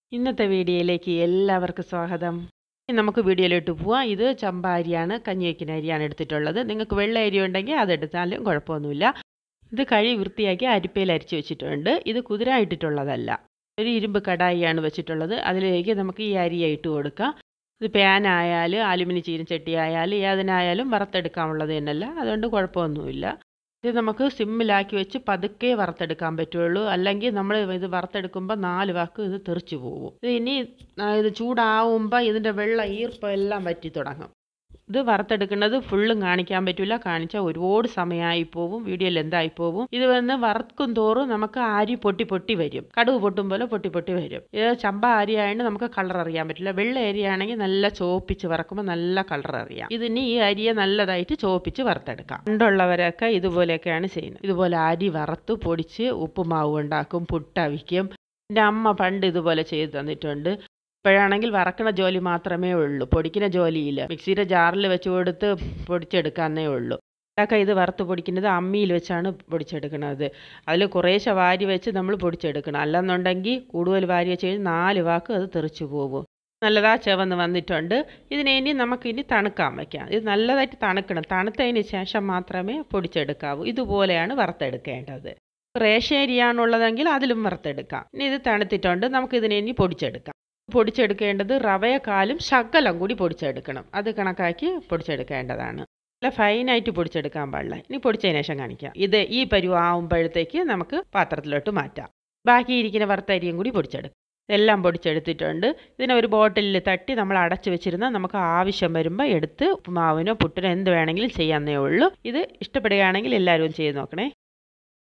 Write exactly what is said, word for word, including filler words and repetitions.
ഇന്നത്തെ വീഡിയോയിലേക്ക് എല്ലാവർക്കും സ്വാഗതം. നമുക്ക് വീഡിയോയിലോട്ട് പോവാം. ഇത് ചമ്പ അരിയാണ്, കഞ്ഞി വയ്ക്കുന്ന അരിയാണ് എടുത്തിട്ടുള്ളത്. നിങ്ങൾക്ക് വെള്ള അരി ഉണ്ടെങ്കിൽ അതെടുത്താലും കുഴപ്പമൊന്നുമില്ല. ഇത് കഴുകി വൃത്തിയാക്കി അരിപ്പയിൽ അരിച്ച് വെച്ചിട്ടുണ്ട്. ഇത് കുതിര ഇട്ടിട്ടുള്ളതല്ല. ഒരു ഇരുമ്പ് കടായിയാണ് വെച്ചിട്ടുള്ളത്. അതിലേക്ക് നമുക്ക് ഈ അരിയെ ഇട്ട് കൊടുക്കാം. ഇത് പാനായാലും അലുമിനിയം ചീനച്ചട്ടി ആയാലും ഏതിനായാലും വറുത്തെടുക്കാനുള്ളത് തന്നെയല്ല, അതുകൊണ്ട് കുഴപ്പമൊന്നുമില്ല. ഇത് നമുക്ക് സിമ്മിലാക്കി വെച്ച് പതുക്കെ വറുത്തെടുക്കാൻ പറ്റുള്ളൂ. അല്ലെങ്കിൽ നമ്മൾ ഇത് വറുത്തെടുക്കുമ്പോൾ നാല് വാക്ക് ഇത് തെറിച്ചു പോകും. ഇത് ഇനി ഇത് ചൂടാവുമ്പോൾ ഇതിൻ്റെ വെള്ളം ഈർപ്പം എല്ലാം വറ്റി തുടങ്ങും. ഇത് വറുത്തെടുക്കുന്നത് ഫുള്ളും കാണിക്കാൻ പറ്റില്ല. കാണിച്ചാൽ ഒരുപാട് സമയമായി പോവും, വീഡിയോയിൽ എന്തായി പോവും. ഇത് വന്ന് വറുക്കും തോറും നമുക്ക് അരി പൊട്ടി പൊട്ടി വരും. കടുക് പൊട്ടും പോലെ പൊട്ടി പൊട്ടി വരും. ഇത് ചമ്പ അരിയായതുകൊണ്ട് നമുക്ക് കളർ അറിയാൻ പറ്റില്ല. വെള്ള അരിയാണെങ്കിൽ നല്ല ചോപ്പിച്ച് വറക്കുമ്പോൾ നല്ല കളർ അറിയാം. ഇതിന് ഈ അരിയെ നല്ലതായിട്ട് ചോപ്പിച്ച് വറുത്തെടുക്കാം. പണ്ടുള്ളവരൊക്കെ ഇതുപോലെയൊക്കെയാണ് ചെയ്യുന്നത്. ഇതുപോലെ അരി വറുത്ത് പൊടിച്ച് ഉപ്പുമാവ് ഉണ്ടാക്കും, പുട്ടവിക്കും. എൻ്റെ അമ്മ പണ്ട് ഇതുപോലെ ചെയ്ത് തന്നിട്ടുണ്ട്. ഇപ്പോഴാണെങ്കിൽ വറക്കണ ജോലി മാത്രമേ ഉള്ളൂ, പൊടിക്കുന്ന ജോലിയില്ല. മിക്സിയുടെ ജാറിൽ വെച്ച് കൊടുത്ത് പൊടിച്ചെടുക്കാന്നേ ഉള്ളൂ. ഇതൊക്കെ ഇത് വറുത്ത് പൊടിക്കുന്നത് അമ്മിയിൽ വെച്ചാണ് പൊടിച്ചെടുക്കുന്നത്. അതിൽ കുറേശ്ശെ വാരി വെച്ച് നമ്മൾ പൊടിച്ചെടുക്കണം. അല്ലെന്നുണ്ടെങ്കിൽ കൂടുതൽ വാരി വെച്ച് കഴിഞ്ഞാൽ നാല് വാക്ക് അത് തെറിച്ചു പോകും. നല്ലതാ ചെവന്ന് വന്നിട്ടുണ്ട്. ഇതിനെ ഇനി നമുക്കിനി തണുക്കാൻ വയ്ക്കാം. ഇത് നല്ലതായിട്ട് തണുക്കണം. തണുത്തതിന് ശേഷം മാത്രമേ പൊടിച്ചെടുക്കാവൂ. ഇതുപോലെയാണ് വറുത്തെടുക്കേണ്ടത്. റേഷൻ അരിയാണുള്ളതെങ്കിൽ അതിലും വറുത്തെടുക്കാം. ഇനി ഇത് തണുത്തിട്ടുണ്ട്. നമുക്കിതിനെ ഇനി പൊടിച്ചെടുക്കാം. പൊടിച്ചെടുക്കേണ്ടത് റവയെക്കാളും ശകലം കൂടി പൊടിച്ചെടുക്കണം. അത് കണക്കാക്കി പൊടിച്ചെടുക്കേണ്ടതാണ്. നല്ല ഫൈനായിട്ട് പൊടിച്ചെടുക്കാൻ പാടില്ല. ഇനി പൊടിച്ചതിന് ശേഷം കാണിക്കാം. ഇത് ഈ പരുവാകുമ്പോഴത്തേക്ക് നമുക്ക് പാത്രത്തിലോട്ട് മാറ്റാം. ബാക്കിയിരിക്കുന്ന വറുത്തരിയും കൂടി പൊടിച്ചെടുക്കാം. എല്ലാം പൊടിച്ചെടുത്തിട്ടുണ്ട്. ഇതിനെ ഒരു ബോട്ടിലിൽ തട്ടി നമ്മൾ അടച്ചു വെച്ചിരുന്നാൽ നമുക്ക് ആവശ്യം വരുമ്പോൾ എടുത്ത് ഉപ്പുമാവിനോ പുട്ടിനോ എന്ത് വേണമെങ്കിലും ചെയ്യാവുന്നേ ഉള്ളൂ. ഇത് ഇഷ്ടപ്പെടുകയാണെങ്കിൽ എല്ലാവരും ചെയ്ത് നോക്കണേ.